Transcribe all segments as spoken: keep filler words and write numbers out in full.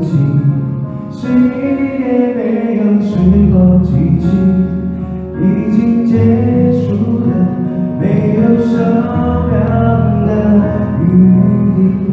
起，谁也没有时光机器，已经结束了，没有商量的余地。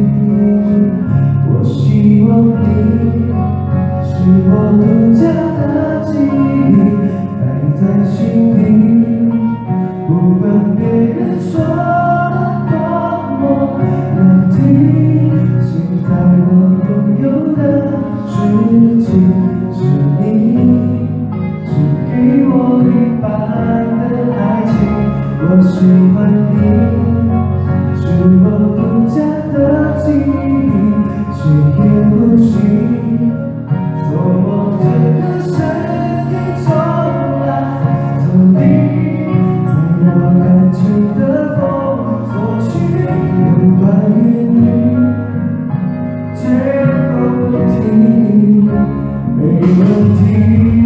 我希望你是我独家的记忆，摆在心底，不管别人说的多么难听。现在我拥有的事情是你只给我一半的爱情。我喜欢你，是我独家的记忆，谁也不行。做我这个身体从来走你，在我感情的封锁区，有关于你，绝口不提，没问题。